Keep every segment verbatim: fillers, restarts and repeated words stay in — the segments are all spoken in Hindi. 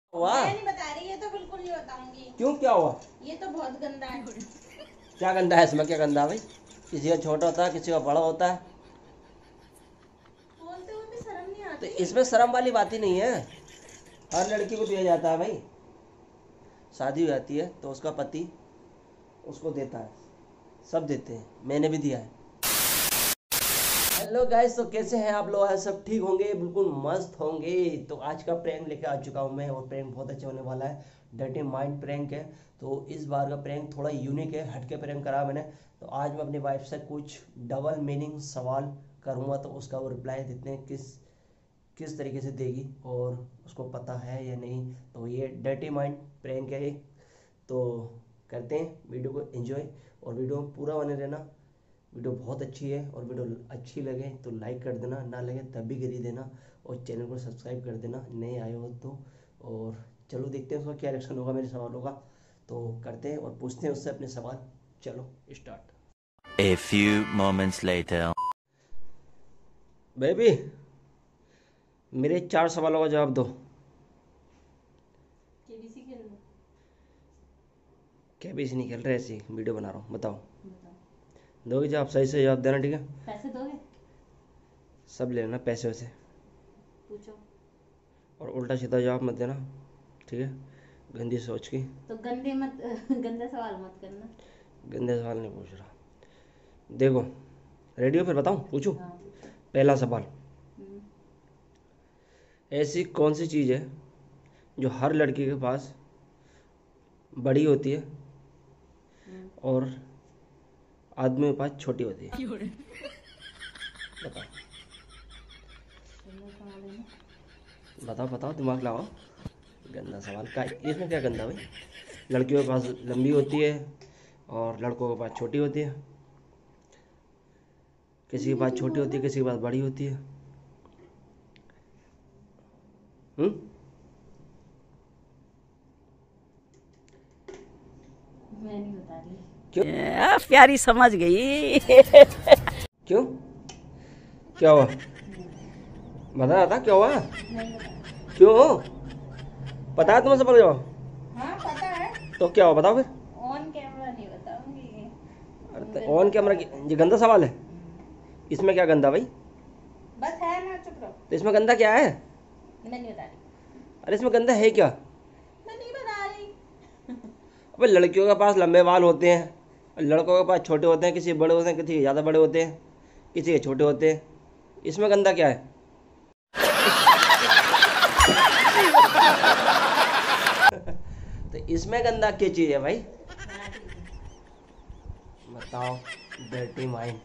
हुआ? मैं नहीं बता रही, ये तो बिल्कुल नहीं बताऊंगी। क्यों, क्या हुआ? ये तो बहुत गंदा है। क्या गंदा है इसमें? क्या गंदा है भाई? किसी का छोटा होता है, किसी का बड़ा होता है, बोलते हुए भी शर्म नहीं तो आती। इसमें शर्म वाली बात ही नहीं है। हर लड़की को दिया जाता है भाई। शादी हो जाती है तो उसका पति उसको देता है, सब देते हैं, मैंने भी दिया है। हेलो गाइस, तो कैसे हैं आप लोग? आज सब ठीक होंगे, बिल्कुल मस्त होंगे। तो आज का प्रैंक लेके आ चुका हूं मैं, और प्रैंक बहुत अच्छा होने वाला है। डर्टी माइंड प्रैंक है। तो इस बार का प्रैंक थोड़ा यूनिक है, हटके प्रैंक करा मैंने। तो आज मैं अपनी वाइफ से कुछ डबल मीनिंग सवाल करूंगा, तो उसका वो रिप्लाई देते हैं किस किस तरीके से देगी, और उसको पता है या नहीं। तो ये डर्टी माइंड प्रैंक है एक। तो करते हैं, वीडियो को एंजॉय, और वीडियो पूरा बने रहना। वीडियो बहुत अच्छी है, और वीडियो अच्छी लगे तो लाइक कर देना, ना लगे तब भी कर ही देना, और चैनल को सब्सक्राइब कर देना नए आए हो तो। और चलो देखते हैं उसका क्या रिएक्शन होगा मेरे सवालों का। तो करते हैं और पूछते हैं उससे अपने सवाल। चलो start. A few moments later. Baby, मेरे चार सवालों का जवाब दो। केबीसी खेल लो। क्या भी इसी नहीं खेल रहे, ऐसी वीडियो बना रहा हूँ। बताओ, बताओ। दोगे जवाब? सही से जवाब देना, ठीक है? पैसे दोगे? सब ले लेना पैसे वैसे, पूछो। और उल्टा सीधा जवाब मत देना, ठीक है? गंदी सोच की। तो गंदे मत गंदा सवाल मत करना। गंदे सवाल नहीं पूछ रहा। देखो, रेडी हो? फिर बताऊँ, पूछूं? हाँ पूछो। पहला सवाल, हम्म, ऐसी कौन सी चीज़ है जो हर लड़की के पास बड़ी होती है हम्म। और आदमी के पास छोटी होती है? बताओ गंदा सवाल है ना। बताओ बताओ, दिमाग लगाओ। गंदा सवाल का इसमें क्या गंदा भाई? लड़कियों के पास लंबी होती है और लड़कों के पास छोटी होती है। किसी के पास छोटी होती है, किसी के पास बड़ी होती है। हम्म मैं नहीं बता रही। क्यों? आ, प्यारी समझ गई। क्यों, क्या हुआ? बता रहा था क्या हुआ? नहीं बता। क्यों? पता है तुम्हें सब जवाब? हाँ पता है। तो क्या हुआ, बताओ फिर। ऑन कैमरा नहीं बताऊंगी। अरे तो ऑन कैमरा की ये गंदा सवाल है? इसमें क्या गंदा भाई? बस है ना, चुप रहो। तो इसमें गंदा क्या है? मैं नहीं बता रही। अरे इसमें गंदा है क्या? मैं नहीं बता रही। अबे लड़कियों के पास लंबे बाल होते हैं, और लड़कों के पास छोटे होते हैं। किसी के बड़े होते हैं, किसी के ज़्यादा बड़े होते हैं, किसी के छोटे होते हैं। इसमें गंदा क्या है? तो इसमें गंदा क्या चीज़ है भाई? हाँ, ठीक है। बताओ, डर्टी माइंड।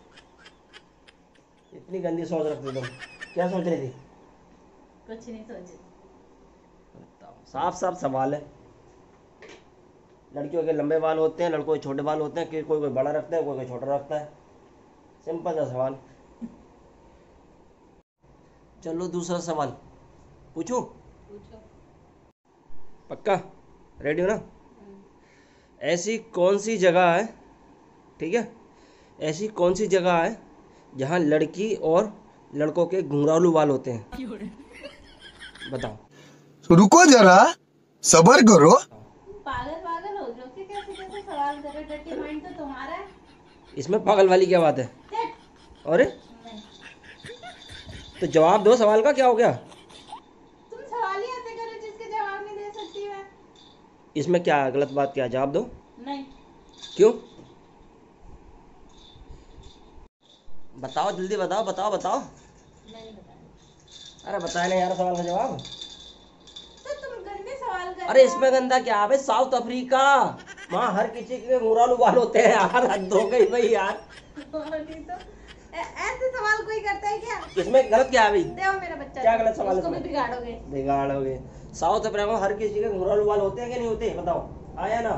इतनी गंदी सोच रखती तुम, क्या सोच रही थी? कुछ नहीं सोची। बताओ, साफ साफ सवाल है। लड़कियों के लंबे बाल होते हैं, लड़कों के छोटे बाल होते हैं, कि कोई कोई बड़ा रखता है, कोई कोई छोटा रखता है। सिंपल सा सवाल। चलो दूसरा सवाल पूछूं? पूछो। पक्का रेडी हो ना? हम्म, ऐसी कौन सी जगह है, ठीक है, ऐसी कौन सी जगह है जहाँ लड़की और लड़कों के घुंघरालू बाल होते हैं? बताओ। रुको जरा, सबर करो। पागल पागल हो जो कि कैसे कैसे सवाल कर रहे हो? डर्टी माइंड तो तुम्हारा है। इसमें पागल वाली क्या बात है? टेट। अरे नहीं। तो जवाब दो, सवाल का क्या हो गया? तुम सवाल ही ऐसे करो जिसके जवाब नहीं दे सकती मैं। इसमें क्या गलत बात, क्या? जवाब दो। नहीं। क्यों? बताओ जल्दी, बताओ बताओ बताओ। नहीं बता। अरे बताए नहीं यार सवाल का जवाब। तो तुम गंदे सवाल कर अरे रहे हो। इसमें गंदा क्या है भाई? साउथ अफ्रीका, वहाँ हर किसी के घुंघरालू बाल होते हैं यार। हद हो गई भाई यार। नहीं तो ऐ- ऐसे सवाल कोई करता है क्या? इसमें गलत क्या है भाई? देखो मेरा बच्चा क्या गलत सवाल है उसको भी इसमें? बिगाड़ोगे। बिगाड़ोगे? साउथ अफ्रीका में हर किसी के घुंघरालू बाल होते हैं कि नहीं होते? बताओ, आया ना?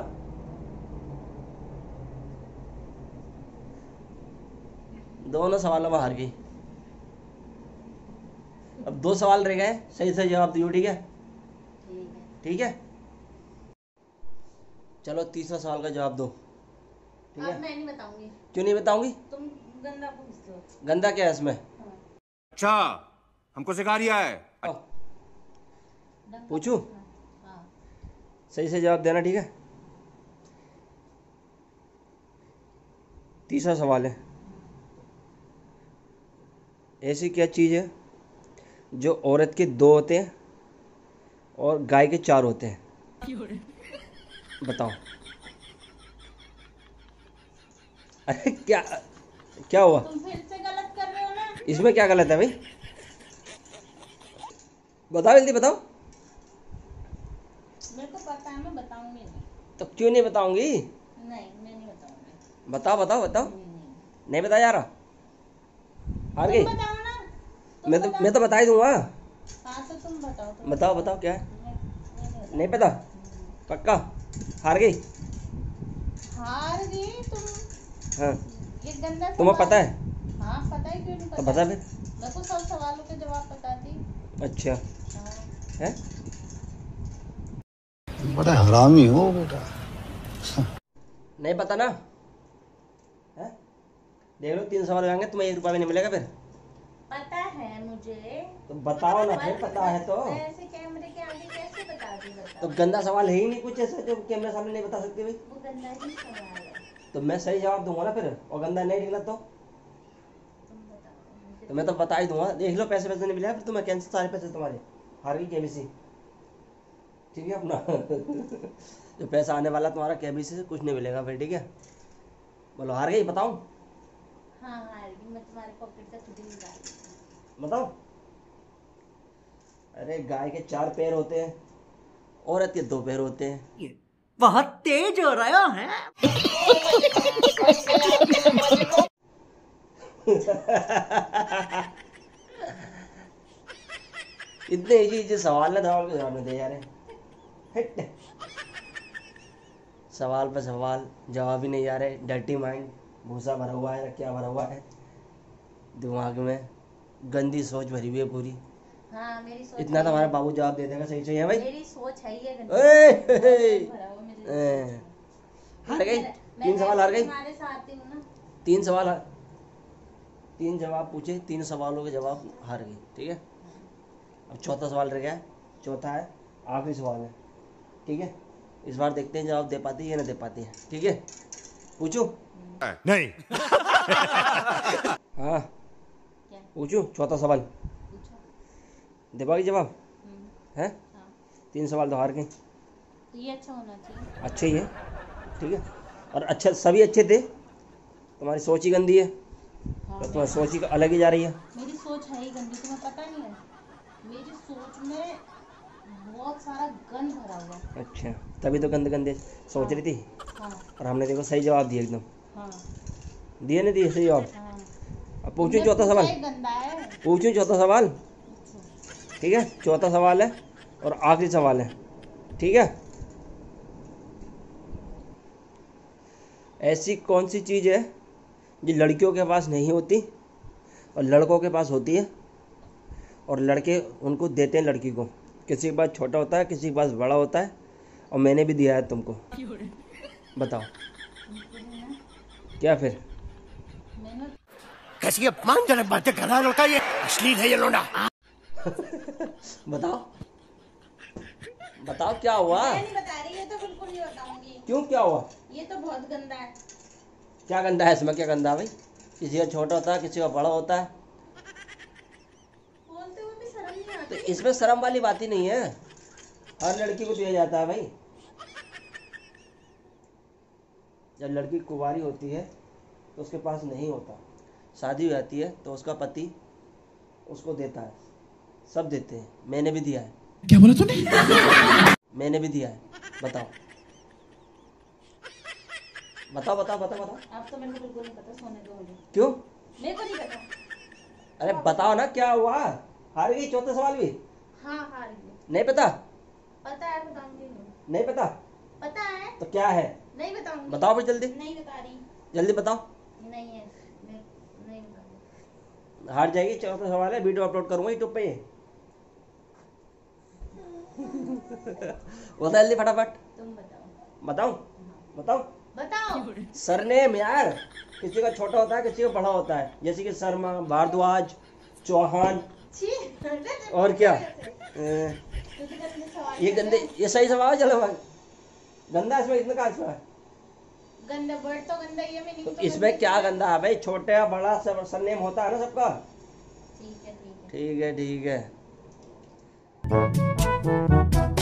दोनों सवालों में हार गई। अब दो सवाल रह गए, सही से जवाब दियो, ठीक है? ठीक है। ठीक है, चलो तीसरा सवाल का जवाब दो, ठीक अब है? मैं नहीं बताऊंगी। क्यों नहीं बताऊंगी? तुम गंदा पूछते हो। गंदा क्या है इसमें? हाँ। अच्छा, हमको सिखा रिया है। आओ, ढंग का पूछूं? पूछना। सही से जवाब देना, ठीक है। तीसरा सवाल है, ऐसी क्या चीज़ है जो औरत के दो होते हैं और गाय के चार होते हैं? बताओ। अरे क्या क्या हुआ? तुम फिर से गलत कर रहे हो ना। इसमें क्या गलत है भाई? बताओ, जल्दी बताओ। मेरे को पता है, मैं बताऊंगी नहीं। तो क्यों नहीं बताऊंगी? नहीं, मैं नहीं बताऊंगी। बताओ बताओ बताओ। नहीं, नहीं। नहीं बता जा रहा? हार गई? तुम बताओ ना। तुम मैं तो बताओ। मैं तो बता ही दूंगा। हाँ तो तुम बताओ। तुम बताओ बताओ क्या है? मैं- मैं नहीं नहीं पता? पक्का? हार गई? हार गई तुम। हाँ, ये गंदा तुम्हें सवाल पता है? हाँ पता है, क्यों नहीं तो पता। बता फिर। मैं को सब सवालों के जवाब पता थी। अच्छा हाँ। है। बड़ा हरामी हो बेटा। नहीं पता ना? है? देख लो, तीन सवाल हो जाएंगे, तुम्हें एक रुपया भी नहीं मिलेगा फिर। पता है मुझे। तो बताओ ना फिर, पता है तो। मैं ऐसे कैमरे के आगे कैसे बता दूं? तो बताओ। गंदा सवाल है ही नहीं कुछ ऐसा जो कैमरे सामने नहीं बता सकते भाई। वो गंदा ही सवाल है। तो मैं सही जवाब दूंगा ना फिर, और गंदा नहीं निकला तो तुम बताओ मुझे। तो मैं तो बता ही दूंगा। देख लो, पैसे पैसे नहीं मिले फिर तुम्हें, कैंसिल सारे पैसे तुम्हारे। हार गई केबीसी, ठीक है अपना। जो पैसा आने वाला तुम्हारा केबीसी से कुछ नहीं मिलेगा फिर, ठीक है। बोलो हार गई? बताओ हाँ हार गई मैं, तुम्हारे पॉकेट से खुद ही निकाल ली। बताओ। अरे गाय के चार पैर होते हैं, औरत के दो पैर होते हैं। बहुत तेज हो रहा है। इतने इजी इजी सवाल ना दवाल के जवाब में दे जा रहे। हट। सवाल पे सवाल जवाब ही नहीं आ रहे। डर्टी माइंड, भूसा भरा हुआ है, क्या भरा हुआ है दिमाग में? गंदी सोच भरी हुई है पूरी। हाँ मेरी सोच इतना तो है। हमारा बाबू जवाब दे देगा, सही सही है भाई। मेरी सोच है ही है गंदी। ए, हे, हे। भरा हुआ मेरी ए, सोच। हार गई? मैं- तीन मैं सवाल हार गई? तुम्हारे साथ ही हूँ ना। तीन सवाल हार- तीन जवाब पूछे, तीन सवालों के जवाब हार गई, ठीक है। अब चौथा सवाल रह गया है, चौथा है, आखिरी सवाल है, ठीक है। इस बार देखते हैं जवाब दे पाती है या नहीं दे पाती है, ठीक है। पूछूं? नहीं। हाँ क्या? पूछूं चौथा सवाल? पूछो। दे पाओगी जवाब? हम्म, है? हाँ। तीन सवाल तो हार गई। तो ये अच्छा होना चाहिए। अच्छे ही है, ठीक है। और अच्छा, सभी अच्छे थे, तुम्हारी सोच ही गंदी है। हाँ, तो तुम्हारी सोच ही अलग ही जा रही है। मेरी सोच है ही गंदी, तुम्हें पता नहीं है। मेरी सोच में बहुत सारा गंद भरा हुआ है। अच्छा, तभी तो गंदे गंदे सोच रही थी। हाँ और हमने देखो सही जवाब दिए एकदम। हाँ दिए नहीं दिए सही जवाब? हाँ। अब पूछूं तुमने चौथा पूछा सवाल? ही गंदा है। पूछूं चौथा सवाल? ठीक है, चौथा सवाल है और आखिरी सवाल है, ठीक है। ऐसी कौन सी चीज़ है जो लड़कियों के पास नहीं होती और लड़कों के पास होती है, और लड़के उनको देते हैं लड़की को? किसी के पास छोटा होता है, किसी के पास बड़ा होता है, और मैंने भी दिया है तुमको। बताओ क्या फिर? मैंने कैसी अपमानजनक बातें कर रहा है लड़का, ये अश्लील है ये लोना। बताओ बताओ क्या हुआ? मैं नहीं बता रही, ये तो बिल्कुल नहीं बताऊंगी। क्यों, क्या हुआ? ये तो बहुत गंदा है। क्या गंदा है इसमें? क्या गंदा है भाई? किसी का छोटा होता है, किसी का बड़ा होता है, बोलते हुए भी शर्म नहीं तो आती। इसमें शर्म वाली बात ही नहीं है। हर लड़की को दिया जाता है भाई। जब लड़की कुंवारी होती है तो उसके पास नहीं होता, शादी हो जाती है तो उसका पति उसको देता है, सब देते हैं। मैंने भी दिया है। क्या बोला तूने? मैंने भी दिया है। बताओ बताओ बताओ बताओ बताओ। अब तो मेरे को बिल्कुल नहीं पता, सोने दो मुझे। क्यों? मेरे को नहीं पता। अरे बताओ ना क्या हुआ? हार गई चौथा सवाल भी? हाँ हार गई। नहीं पता? पता है, बताऊंगी नहीं। नहीं पता? पता है, तो क्या है? नहीं बताऊंगी। बताओ फिर जल्दी, नहीं बता रही। जल्दी बताओ। नहीं है, मैं नहीं बताऊंगी। हार जाएगी। चौथा सवाल है, वीडियो अपलोड करूंगा यूट्यूब पे ये। बता जल्दी फटाफट। तुम बताओ। बताऊं? बताओ। बताओ। सरनेम यार, किसी का छोटा होता है, किसी का बड़ा होता है, जैसे कि शर्मा, भारद्वाज, चौहान, छी, और क्या? तुझे ए, गंदे सवाल ये कर गंदे, रहे हैं। ये सही सवाल है। चलो भाई, गंदा इसमें इसमें क्या इसमें गंदा वर्ड तो गंदा ही है, मीनिंग तो तो इसमें गंदा क्या ही है। गंदा है भाई, छोटे बड़ा सब सरनेम होता है ना सबका। ठीक है ठीक है। ठीक है ठीक है।